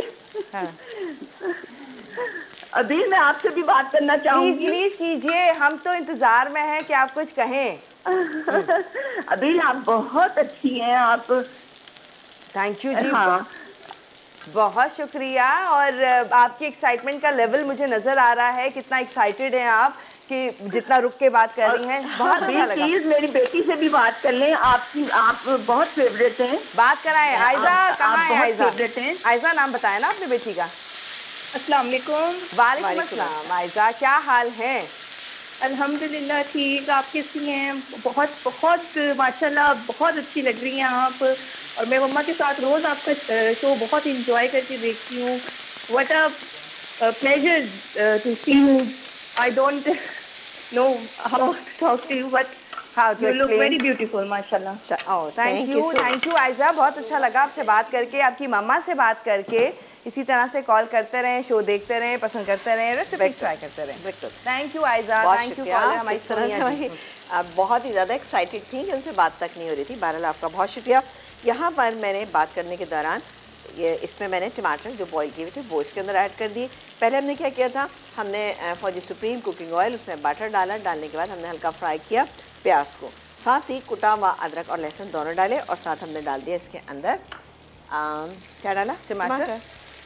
अभी मैं आपसे भी बात करना चाहूंगी। प्लीज कीजिए, हम तो इंतजार में हैं कि आप कुछ कहें। अभी आप बहुत अच्छी हैं। आप थैंक यू जी। हाँ। बहुत शुक्रिया। और आपकी एक्साइटमेंट का लेवल मुझे नजर आ रहा है, कितना एक्साइटेड हैं आप कि जितना रुक के बात कर रही हैं। बहुत अच्छा लगा। प्लीज मेरी बेटी से भी बात कर लें। आपकी आप बहुत फेवरेट हैं। बात कराएं। आयजा कहाँ है? आयजा फेवरेट हैं। आयजा नाम बताया ना अपने बेटी का? अस्सलाम वालेकुम। वालेकुम अस्सलाम। आयजा क्या हाल है? अल्हम्दुलिल्लाह ठीक। आप कैसी हैं? बहुत बहुत माशाल्लाह बहुत अच्छी लग रही हैं आप। और मैं मम्मा के साथ रोज़ आपका शो बहुत इंजॉय करके देखती हूँ। What a pleasure to see you. I don't know how to talk to you but how to you look very beautiful माशाल्लाह। Oh thank you thank you Aiza. बहुत अच्छा लगा आपसे बात करके, आपकी मम्मा से बात करके। इसी तरह से कॉल करते रहें, शो देखते रहें, पसंद करते रहें, रेसिपी ट्राई करते रहें। Thank you Aiza, thank you caller हमारी सोनिया जी। आप बहुत ही ज़्यादा एक्साइटेड थी कि उनसे बात तक नहीं हो रही थी। बहरहाल आपका बहुत शुक्रिया। यहाँ पर मैंने बात करने के दौरान ये इसमें मैंने टमाटर जो बॉईल किए हुए थे वो इसके अंदर ऐड कर दिए। पहले हमने क्या किया था, हमने फौजी सुप्रीम कुकिंग ऑयल उसमें बटर डाला। डालने के बाद हमने हल्का फ्राई किया प्याज को, साथ ही कुटा हुआ अदरक और लहसुन दोनों डाले, और साथ हमने डाल दिया इसके अंदर आ, क्या डाला, टमाटर।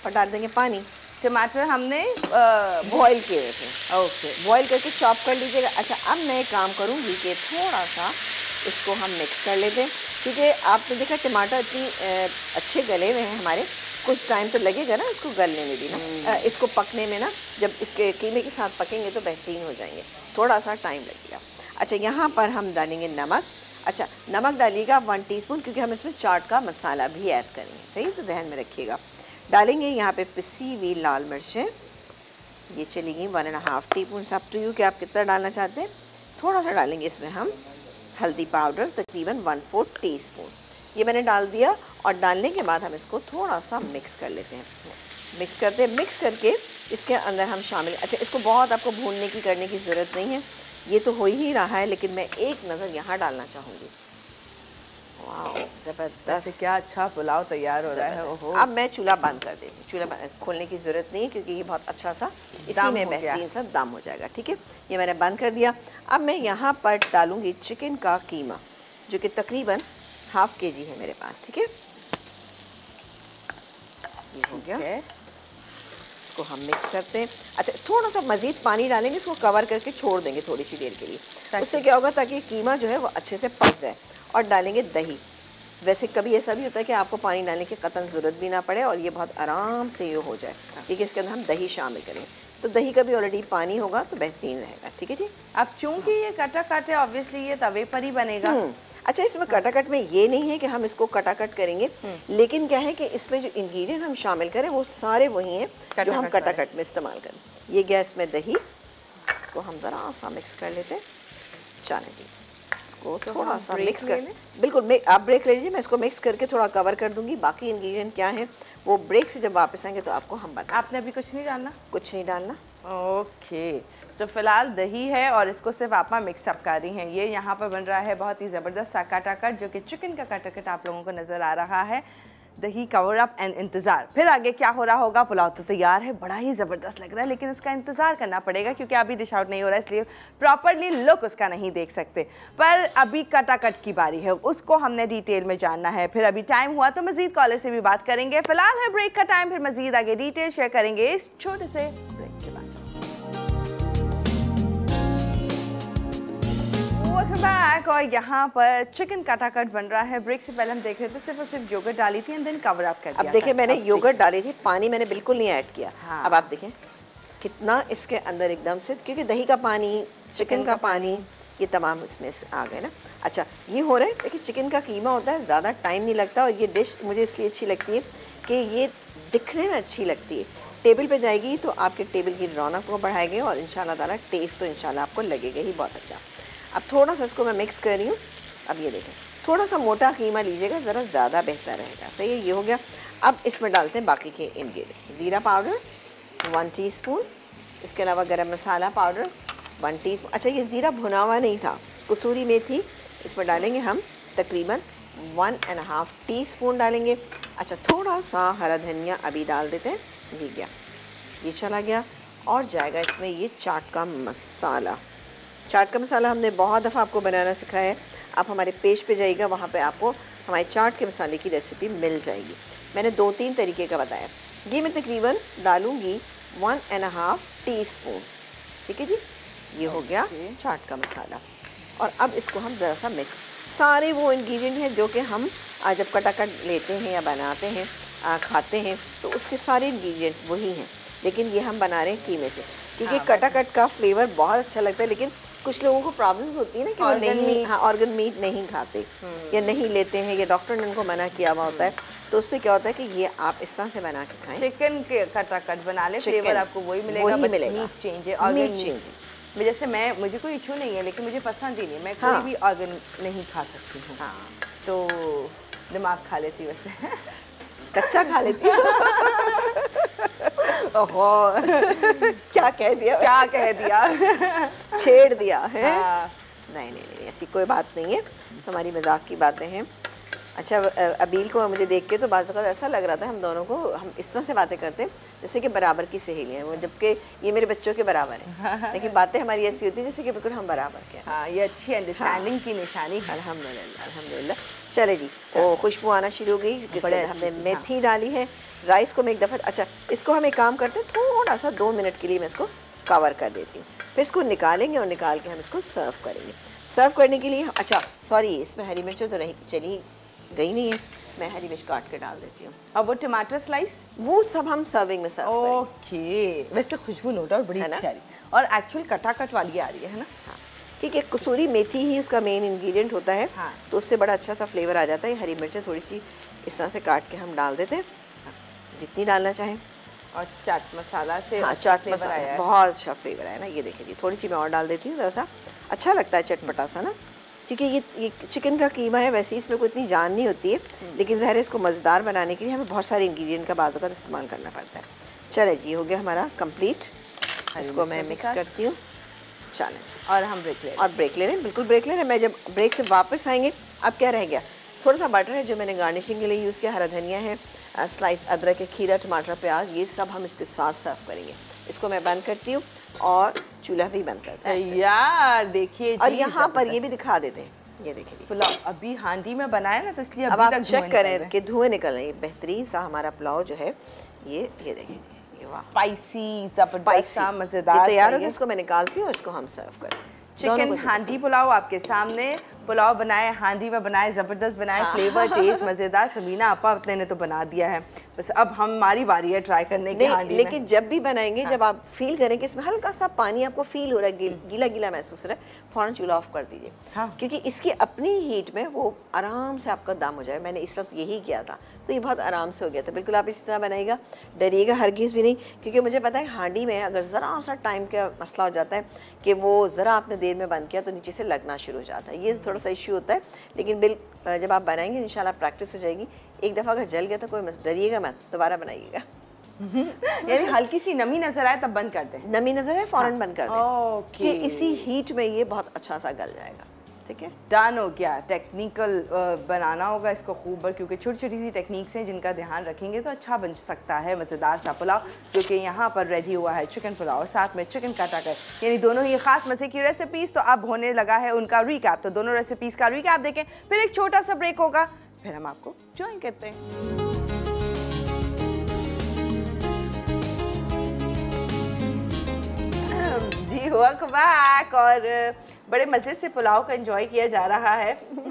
और डाल देंगे पानी। टमाटर हमने बॉईल किए हुए थे, ओके, बॉईल करके चॉप कर लीजिएगा। अच्छा, अब मैं काम करूँगी कि थोड़ा सा इसको हम मिक्स कर लेते हैं, क्योंकि आपने देखा टमाटर इतनी अच्छे गले हुए हैं हमारे, कुछ टाइम तो लगेगा ना इसको गलने में भी ना, इसको पकने में ना, जब इसके कीमे के साथ पकेंगे तो बेहतरीन हो जाएंगे, थोड़ा सा टाइम लगेगा। अच्छा, यहाँ पर हम डालेंगे नमक। अच्छा, नमक डालिएगा वन टीस्पून, क्योंकि हम इसमें चाट का मसाला भी ऐड करेंगे, सही, तो ध्यान में रखिएगा। डालेंगे यहाँ पे पिसी हुई लाल मिर्चें, ये चलेगी one and half teaspoon. सब टू यू कि आप कितना डालना चाहते हैं। थोड़ा सा डालेंगे इसमें हम हल्दी पाउडर, तकरीबन वन फोर्थ टी स्पून, ये मैंने डाल दिया। और डालने के बाद हम इसको थोड़ा सा मिक्स कर लेते हैं। मिक्स करते हैं, मिक्स करके इसके अंदर हम शामिल, अच्छा इसको बहुत आपको भूनने की करने की ज़रूरत नहीं है, ये तो हो ही रहा है, लेकिन मैं एक नज़र यहाँ डालना चाहूँगी। वाह, ज़बरदस्त, क्या अच्छा पुलाव तैयार हो रहा है। ओहो, अब मैं चूल्हा बंद कर देती, चूल्हा खोलने की ज़रूरत नहीं है, क्योंकि ये बहुत अच्छा सा इसी में बेहतरीन सा दम हो जाएगा। ठीक है, ये मैंने बंद कर दिया। अब मैं यहाँ पर डालूँगी चिकन का कीमा, जो कि तकरीबन हाफ के जी है मेरे पास। ठीक है, ये हो गया, इसको हम मिक्स करते हैं। अच्छा, थोड़ा सा मज़ीद पानी डालेंगे, इसको कवर करके छोड़ देंगे थोड़ी सी देर के लिए। उससे क्या होगा, ताकि कीमा जो है वो अच्छे से पक जाए। और डालेंगे दही। वैसे कभी ऐसा भी होता है कि आपको पानी डालने की कतई ज़रूरत भी ना पड़े और ये बहुत आराम से ये हो जाए, क्योंकि इसके अंदर हम दही शामिल करें, तो दही का भी ऑलरेडी पानी होगा तो बेहतरीन रहेगा। ठीक है जी। अब चूंकि ये कटा कट है, ऑब्वियसली ये तवे पर ही बनेगा। अच्छा, इसमें कटाकट में ये नहीं है कि हम इसको कटाकट करेंगे, लेकिन क्या है कि इसमें जो इंग्रेडिएंट हम शामिल करें वो सारे वही हैं जो हम कटाकट में इस्तेमाल करें। ये गैस में दही, इसको हम ज़रा सा मिक्स कर लेते हैं। चलें जी, इसको थोड़ा सा मिक्स कर, बिल्कुल आप ब्रेक ले लीजिए, मैं इसको मिक्स करके थोड़ा कवर कर दूंगी। बाकी इंग्रेडिएंट क्या है वो ब्रेक से जब वापस आएंगे तो आपको हम बता। आपने अभी कुछ नहीं डालना? कुछ नहीं डालना। ओके, तो फिलहाल दही है और इसको सिर्फ आप मिक्सअप कर रही हैं। ये यहाँ पर बन रहा है बहुत ही ज़बरदस्त सा कटाकट, जो कि चिकन का कटाकट आप लोगों को नज़र आ रहा है। दही, कवर अप एंड इंतज़ार। फिर आगे क्या हो रहा होगा? पुलाव तो तैयार है, बड़ा ही ज़बरदस्त लग रहा है, लेकिन इसका इंतज़ार करना पड़ेगा क्योंकि अभी डिश आउट नहीं हो रहा है, इसलिए प्रॉपरली लुक उसका नहीं देख सकते। पर अभी कटाकट की बारी है, उसको हमने डिटेल में जानना है। फिर अभी टाइम हुआ तो मज़ीद कॉलर से भी बात करेंगे। फिलहाल है ब्रेक का टाइम, फिर मज़ीद आगे डिटेल शेयर करेंगे इस छोटे से ब्रेक के बाद। Welcome back. और यहाँ पर चिकन कटाकट बन रहा है। ब्रेक से पहले हम देख रहे थे सिर्फ और सिर्फ योगर्ट डाली थी एंड देन कवर अप कर दिया। अब देखिए, मैंने योगर्ट डाली थी, पानी मैंने बिल्कुल नहीं ऐड किया। हाँ। अब आप देखें कितना इसके अंदर एकदम से, क्योंकि दही का पानी, चिकन का पानी, ये तमाम इसमें आ गए ना। अच्छा, ये हो रहा है, देखिए चिकन का कीमा होता है, ज़्यादा टाइम नहीं लगता। और ये डिश मुझे इसलिए अच्छी लगती है कि ये दिखने में अच्छी लगती है, टेबल पे जाएगी तो आपके टेबल की रौनक को बढ़ाएगी और इंशाल्लाह ताला टेस्ट तो इंशाल्लाह आपको लगेगा ही बहुत अच्छा। अब थोड़ा सा इसको मैं मिक्स कर रही हूँ। अब ये देखें, थोड़ा सा मोटा कीमा लीजिएगा, ज़रा ज़्यादा बेहतर रहेगा। सही है, ये हो गया। अब इसमें डालते हैं बाकी के इंग्रेडिएंट। ज़ीरा पाउडर वन टीस्पून, इसके अलावा गरम मसाला पाउडर वन टीस्पून। अच्छा, ये ज़ीरा भुना हुआ नहीं था, कसूरी मेथी इसमें डालेंगे हम तकरीबन one and half teaspoon डालेंगे। अच्छा, थोड़ा सा हरा धनिया अभी डाल देते हैं। ये गया, ये चला गया। और जाएगा इसमें ये चाट का मसाला। चाट का मसाला हमने बहुत दफ़ा आपको बनाना सिखाया है, आप हमारे पेज पे जाइएगा, वहाँ पे आपको हमारे चाट के मसाले की रेसिपी मिल जाएगी। मैंने दो तीन तरीके का बताया। ये मैं तकरीबन डालूँगी one and half teaspoon. ठीक है जी, ये हो गया चाट का मसाला। और अब इसको हम ज़रा सा मिक्स, सारे वो इंग्रेडिएंट हैं जो कि हम आज जब कटाकट लेते हैं या बनाते हैं, आ, खाते हैं, तो उसके सारे इंग्रेडिएंट वही हैं, लेकिन ये हम बना रहे हैं कीमे से, क्योंकि हाँ, कटाकट का फ्लेवर बहुत अच्छा लगता है। लेकिन कुछ लोगों को प्रॉब्लम होती है ना कि वो नहीं, हाँ, ऑर्गन मीट नहीं खाते या नहीं लेते हैं, या डॉक्टर ने उनको मना किया हुआ होता है, तो उससे क्या होता है कि ये आप इस तरह से बना के खाएं। चिकन के कटाकट बना ले, फ्लेवर आपको वही मिलेगा, वही मिलेगा। मीट चेंज है, ऑर्गन चेंज। जैसे मैं, मुझे कोई इशू नहीं है, लेकिन मुझे पसंद ही नहीं, मैं कोई भी ऑर्गन नहीं खा सकती हूँ। हाँ, तो दिमाग खा लेती वैसे कच्चा खा लेती ओहो क्या कह दिया, क्या कह दिया छेड़ दिया है। हाँ। नहीं नहीं नहीं, ऐसी कोई बात नहीं है, हमारी मजाक की बातें हैं। अच्छा, अबील को मुझे देख के तो बाज़ वक़्त ऐसा लग रहा था हम दोनों को, हम इस तरह से बातें करते हैं जैसे कि बराबर की सहेलियाँ हैं वो, जबकि ये मेरे बच्चों के बराबर है, लेकिन बातें हमारी ऐसी होती है जैसे कि बिल्कुल हम बराबर के। हाँ, ये अच्छी अंडरस्टैंडिंग की निशानी है। अल्हम्दुलिल्लाह अल्हम्दुलिल्लाह। चले जी, ओ खुशबू आना शुरू हो गई। हमने मेथी डाली है, राइस को मैं एक दफ़ा, अच्छा इसको हम एक काम करते हैं, थोड़ा सा दो मिनट के लिए मैं इसको कवर कर देती हूँ, फिर इसको निकालेंगे और निकाल के हम इसको सर्व करेंगे। सर्व करने के लिए, अच्छा सॉरी, इसमें हरी मिर्च तो नहीं चली गई नहीं है, मैं हरी मिर्च काट के डाल देती हूँ। अब वो टमाटर स्लाइस, वो सब हम सर्विंग में सर्व करेंगे। ओके, वैसे खुशबू नो डाउट बड़ी अच्छी आ रही है और एक्चुअल कटाकट वाली आ रही है ना। हाँ, क्योंकि कसूरी मेथी ही उसका मेन इंग्रेडिएंट होता है। हाँ। तो उससे बड़ा अच्छा सा फ्लेवर आ जाता है। हरी मिर्चें थोड़ी सी इस तरह से काट के हम डाल देते हैं, जितनी डालना चाहें। और चाट मसाला से, हाँ चाट मसाला बहुत अच्छा फ्लेवर है ना। ये देखिए जी, थोड़ी सी मैं और डाल देती हूँ, ज़रा सा अच्छा लगता है चटपटा सा ना, क्योंकि ये ये चिकन का कीमा है, वैसे इसमें कोई इतनी जान नहीं होती है, लेकिन ज़ाहिर है इसको मज़ेदार बनाने के लिए हमें बहुत सारे इंग्रेडिएंट का बाद का इस्तेमाल करना पड़ता है। चले जी, हो गया हमारा कंप्लीट। इसको मैं मिक्स करती हूँ। चलें, और हम ब्रेक ले और ब्रेक ले रहे हैं, बिल्कुल ब्रेक ले रहे हैं। मैं जब ब्रेक से वापस आएंगे, अब क्या रह गया, थोड़ा सा बटर है जो मैंने गार्निशिंग के लिए यूज़ किया, हरा धनिया है, स्लाइस अदरक है, खीरा, टमाटर, प्याज, ये सब हम इसके साथ सर्व करेंगे। इसको मैं बंद करती हूँ और चूल्हा भी बंद करता है यार। देखिए, और यहाँ पर ये भी दिखा देते हैं, ये देखिए पुलाव अभी हांडी में बनाया ना, तो इसलिए अब आप चेक करें कि धुएं निकल रहे हैं। बेहतरीन सा हमारा पुलाव जो है, ये ये देखिए, स्पाइसी, जबरदस्त, मजेदार तैयार हो गया। इसको मैं निकालती हूँ और इसको हम सर्व करें। चिकन हांडी पुलाव आपके सामने। पुलाव बनाए, हांडी में बनाए, ज़बरदस्त बनाए, हाँ। फ्लेवर, टेस्ट मज़ेदार। सबीना आपा अपने ने तो बना दिया है, बस अब हमारी बारी है ट्राई करने की हांडी लेकिन में। जब भी बनाएंगे, हाँ। जब आप फील करें कि इसमें हल्का सा पानी आपको फील हो रहा है, गीला गीला महसूस हो रहा है, फ़ौरन चूल्हा ऑफ कर दीजिए। हाँ। क्योंकि इसकी अपनी हीट में वो आराम से आपका दम हो जाए। मैंने इस वक्त यही किया था, तो ये बहुत आराम से हो गया था। बिल्कुल आप इसी तरह बनाइएगा, डरिएगा हरगिज़ भी नहीं, क्योंकि मुझे पता है हांडी में अगर ज़रा सा टाइम का मसला हो जाता है कि वो ज़रा आपने देर में बंद किया तो नीचे से लगना शुरू हो जाता है, ये थोड़ा सा इश्यू होता है। लेकिन बिल जब आप बनाएंगे इंशाल्लाह प्रैक्टिस हो जाएगी। एक दफ़ा अगर जल गया तो कोई मत, डरिएगा मत, दोबारा बनाइएगा। यानी हल्की सी नमी नजर आए तब बंद कर दें। नमी नजर आए फ़ौरन बंद कर दें, ओके। कि इसी हीट में ये बहुत अच्छा सा गल जाएगा। ठीक है, डन हो गया। टेक्निकल बनाना होगा इसको खूब, क्योंकि छोटी छोटी सी टेक्निक्स हैं जिनका ध्यान रखेंगे तो अच्छा बन सकता है मज़ेदार सा पुलाव, जो कि यहाँ पर रेडी हुआ है चिकन पुलाव और साथ में चिकन काटाकर, यानी दोनों ही खास मज़े की रेसिपीज़। तो अब होने लगा है उनका रिकैप, तो दोनों रेसिपीज़ का रिकैप देखें, फिर एक छोटा सा ब्रेक होगा, फिर हम आपको ज्वाइन करते हैं। जी, वेलकम बैक। और बड़े मज़े से पुलाव का एंजॉय किया जा रहा है।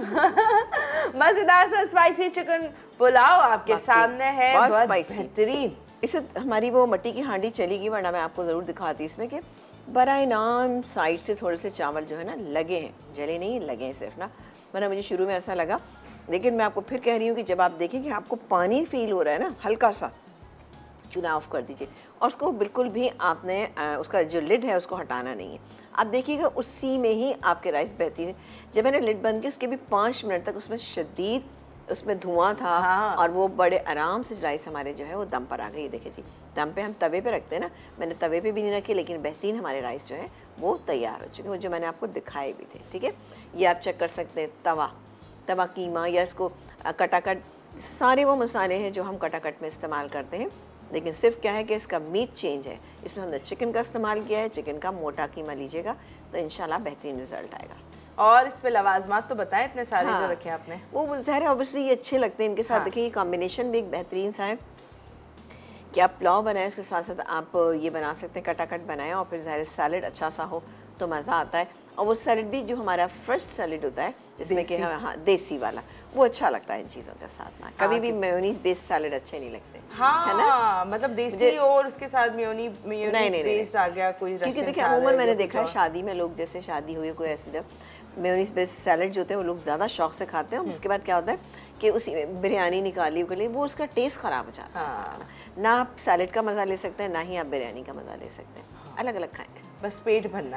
मज़ेदार सा स्पाइसी चिकन पुलाव आपके सामने है, बहुत बेहतरीन। इसे हमारी वो मट्टी की हांडी चली गई, वरना मैं आपको ज़रूर दिखाती इसमें कि बराए नाम साइड से थोड़े से चावल जो है ना लगे हैं, जले नहीं लगे हैं सिर्फ ना, वरना मुझे शुरू में ऐसा लगा। लेकिन मैं आपको फिर कह रही हूँ कि जब आप देखें कि आपको पानी फील हो रहा है ना हल्का सा, चूल्हा ऑफ कर दीजिए और उसको बिल्कुल भी आपने आ, उसका जो लिड है उसको हटाना नहीं है। आप देखिएगा उसी में ही आपके राइस बहती है। जब मैंने लिड बंद की उसके भी पाँच मिनट तक उसमें शदीद उसमें धुआं था। हाँ। और वो बड़े आराम से राइस हमारे जो है वो दम पर आ गई। देखिए जी, दम पे हम तवे पे रखते हैं ना, मैंने तवे पे भी नहीं रखे, लेकिन बेहतरीन हमारे राइस जो है वो तैयार हो चुके हैं, जो मैंने आपको दिखाए भी थे। ठीक है, ये आप चेक कर सकते हैं। तवा तवा कीमा या इसको कटाकट, सारे वो मसाले हैं जो हम कटाकट में इस्तेमाल करते हैं, लेकिन सिर्फ क्या है कि इसका मीट चेंज है। इसमें हमने चिकन का इस्तेमाल किया है। चिकन का मोटा कीमा लीजिएगा तो इंशाल्लाह बेहतरीन रिजल्ट आएगा। और इस पे लवाजमात तो बताएं इतने सारे। हाँ। जो रखे आपने, वो ज़ाहिर है ऑब्वियसली ये अच्छे लगते हैं इनके साथ। हाँ। देखिए, ये कॉम्बिनेशन भी एक बेहतरीन सा है कि आप पुलाव बनाएं, उसके साथ साथ आप ये बना सकते हैं कटाकट बनाएं, और फिर ज़ाहिर सैलड अच्छा सा हो तो मज़ा आता है। और वो सैलड भी जो हमारा फ्रेश सैलड होता है, जिसमें कि हाँ देसी वाला, वो अच्छा लगता है इन चीज़ों के साथ ना। कभी भी मेयोनीज बेस्ड सैलड अच्छे नहीं लगते। हाँ, है ना, मतलब देसी और उसके साथ मेयोनी मेयोनीज बेस्ड आ गया कोई। क्योंकि देखिए अमूमन मैंने देखा है शादी में लोग, जैसे शादी हुई कोई ऐसी जब मेयोनीज बेस्ड सैलड जो होते हैं वो लोग ज़्यादा शौक से खाते हैं। उसके बाद क्या होता है कि उसी में बिरयानी निकाली उगली, वो उसका टेस्ट ख़राब हो जाता है। हाँ। ना आप सैलड का मज़ा ले सकते हैं, ना ही आप बिरयानी का मज़ा ले सकते हैं। अलग अलग खाएं, बस पेट भरना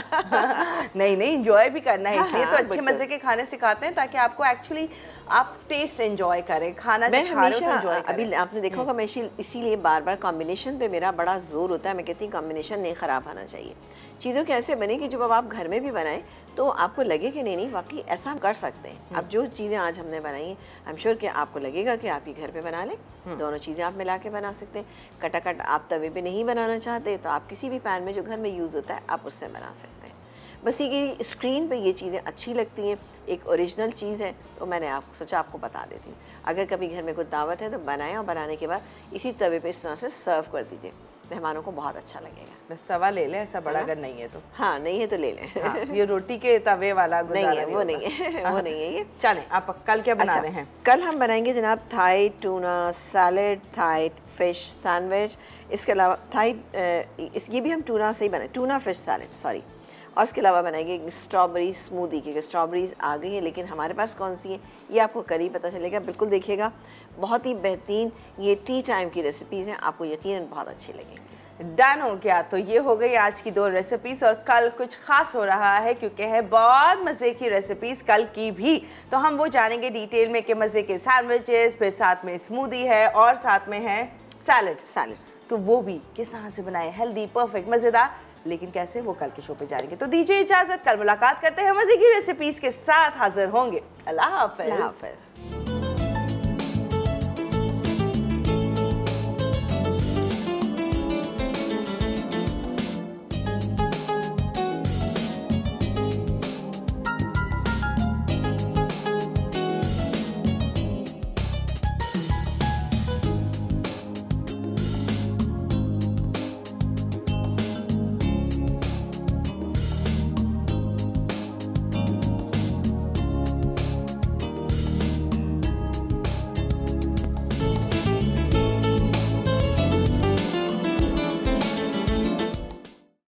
है। नहीं नहीं, एंजॉय भी करना है, इसलिए तो अच्छे मजे के खाने सिखाते हैं ताकि आपको एक्चुअली आप टेस्ट एंजॉय करें खाना। मैं हमेशा अभी आपने देखा होगा, मैं इसीलिए बार बार कॉम्बिनेशन पे मेरा बड़ा जोर होता है। मैं कहती हूँ कॉम्बिनेशन नहीं ख़राब आना चाहिए। चीज़ों के ऐसे बने कि जब अब आप घर में भी बनाएं तो आपको लगे कि नहीं नहीं वाकई ऐसा हम कर सकते हैं। अब जो चीज़ें आज हमने बनाई हैं, आई एम श्योर कि आपको लगेगा कि आप ये घर पे बना लें। दोनों चीज़ें आप मिला के बना सकते हैं। कटाकट आप तवे पे नहीं बनाना चाहते तो आप किसी भी पैन में जो घर में यूज़ होता है आप उससे बना सकते हैं। बस ये स्क्रीन पे ये चीज़ें अच्छी लगती हैं, एक ओरिजिनल चीज़ है, तो मैंने आप सोचा आपको बता देती हूँ। अगर कभी घर में कोई दावत है तो बनाएं और बनाने के बाद इसी तवे पे इस तरह से सर्व कर दीजिए, मेहमानों को बहुत अच्छा लगेगा। बस तवा ले लें, ऐसा बड़ा अगर नहीं है तो। हाँ, नहीं है तो ले लें। हाँ, ये रोटी के तवे वाला नहीं है, वो नहीं है, वो नहीं है ये। चलें, आप कल क्या बना रहे हैं? कल हम बनाएंगे जनाब Thai tuna salad, Thai fish sandwich, इसके अलावा थाई इस ये भी हम टूना से ही बनाए, टूना फिश सैलेड सॉरी। और इसके अलावा बनाएंगे स्ट्रॉबेरी स्मूदी, क्योंकि स्ट्रॉबेरीज आ गई है, लेकिन हमारे पास कौन सी है ये आपको कल ही पता चलेगा। बिल्कुल देखिएगा, बहुत ही बेहतरीन ये टी टाइम की रेसिपीज़ हैं, आपको यकीनन बहुत अच्छी लगेंगी। डन हो गया, तो ये हो गई आज की दो रेसिपीज, और कल कुछ खास हो रहा है क्योंकि है बहुत मज़े की रेसिपीज कल की भी, तो हम वो जानेंगे डिटेल में कि मज़े के सैंडविचेस, फिर साथ में स्मूदी है और साथ में है सैलड सैलड तो वो भी किस तरह से बनाए, हेल्दी, परफेक्ट, मज़ेदार, लेकिन कैसे, वो कल के शो पे जाएंगे। तो दीजिए इजाज़त, कल मुलाकात करते हैं मज़े की रेसिपीज के साथ हाजिर होंगे। अल्लाह हाफ़िज़। अल्लाह हाफ़िज़।